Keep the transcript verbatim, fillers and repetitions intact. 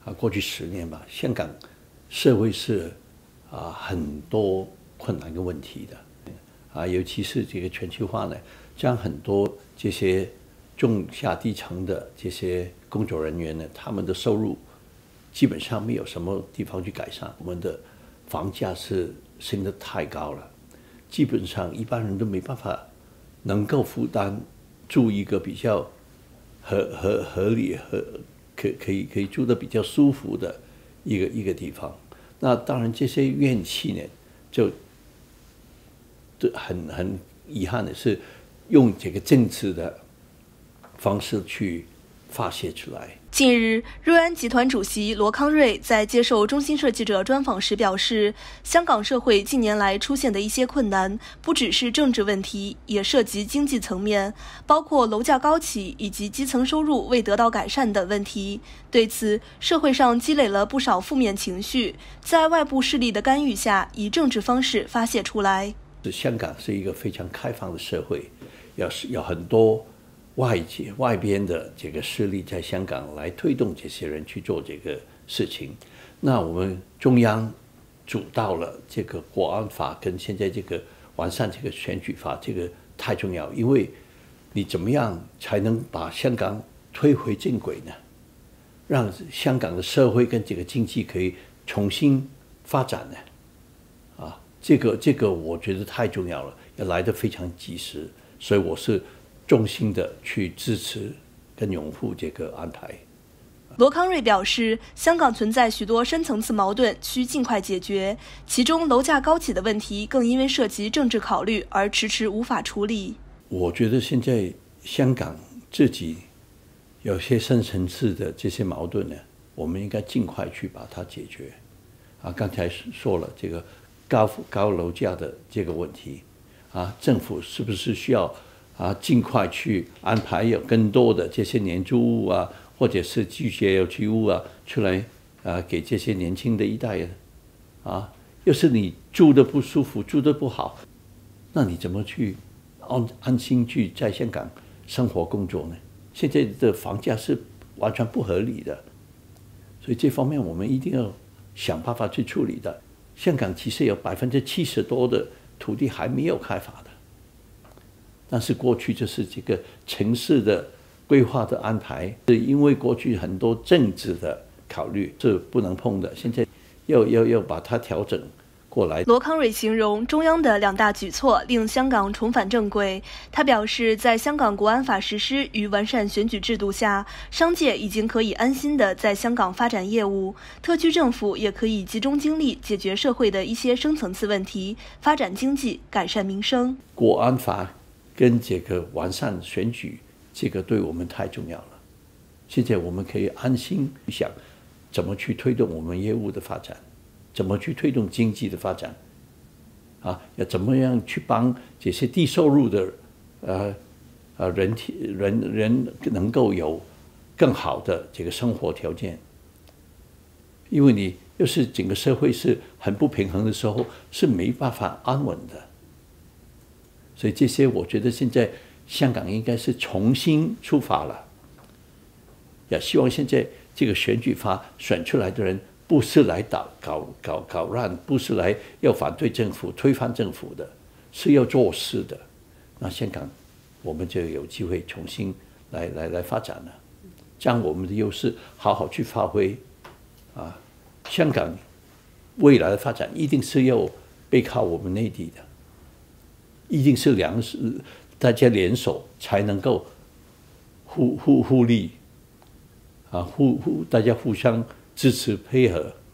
啊，过去十年吧，香港社会是啊很多困难跟问题的啊，尤其是这个全球化呢，将很多这些中下低层的这些工作人员呢，他们的收入基本上没有什么地方去改善。我们的房价是升得太高了，基本上一般人都没办法能够负担住一个比较合合合理和可可以可以住得比较舒服的一个一个地方。那当然这些怨气呢，就很很遗憾的是用这个政治的方式去发泄出来。 近日，瑞安集团主席罗康瑞在接受中新社记者专访时表示，香港社会近年来出现的一些困难，不只是政治问题，也涉及经济层面，包括楼价高企以及基层收入未得到改善等问题。对此，社会上积累了不少负面情绪，在外部势力的干预下，以政治方式发泄出来。 香港是一个非常开放的社会，要是有很多外界外边的这个势力在香港来推动这些人去做这个事情。那我们中央主导了这个国安法跟现在这个完善这个选举法，这个太重要，因为你怎么样才能把香港推回正轨呢？让香港的社会跟这个经济可以重新发展呢？啊，这个这个我觉得太重要了，要来得非常及时，所以我是衷心的去支持跟拥护这个安排。 罗康瑞表示，香港存在许多深层次矛盾，需尽快解决，其中楼价高企的问题更因为涉及政治考虑而迟迟无法处理。 我觉得现在香港自己有些深层次的这些矛盾呢，我们应该尽快去把它解决。啊，刚才说了这个高高楼价的这个问题，啊，政府是不是需要啊尽快去安排有更多的这些廉租屋啊，或者是拒绝有居屋啊出来啊，给这些年轻的一代人啊，要是你住得不舒服，住得不好，那你怎么去安安心去在香港生活工作呢？现在的房价是完全不合理的，所以这方面我们一定要想办法去处理的。香港其实有百分之七十多的土地还没有开发的，但是过去就是这个城市的规划的安排，是因为过去很多政治的考虑是不能碰的，现在要要要把它调整过来。 罗康瑞形容中央的两大举措令香港重返正轨。他表示，在香港国安法实施与完善选举制度下，商界已经可以安心的在香港发展业务，特区政府也可以集中精力解决社会的一些深层次问题，发展经济，改善民生。 国安法跟这个完善选举，这个对我们太重要了。现在我们可以安心想怎么去推动我们业务的发展，怎么去推动经济的发展，啊，要怎么样去帮这些低收入的呃呃人体人人能够有更好的这个生活条件。因为你要是整个社会是很不平衡的时候，是没办法安稳的。所以这些我觉得现在香港应该是重新出发了，也希望现在这个选举法选出来的人不是来搞搞搞搞乱，不是来要反对政府、推翻政府的，是要做事的。那香港我们就有机会重新来来来发展了，将我们的优势好好去发挥。啊，香港未来的发展一定是要背靠我们内地的，一定是两大家联手才能够互互互利，啊，互互大家互相支持配合。